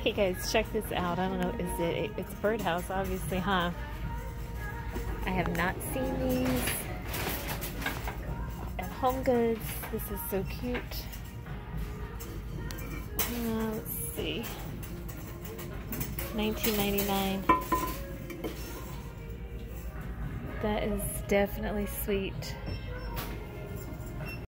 Hey guys, check this out. I don't know, it's Birdhouse, obviously, huh? I have not seen these at Home Goods. This is so cute. Let's see. $19.99. That is definitely sweet.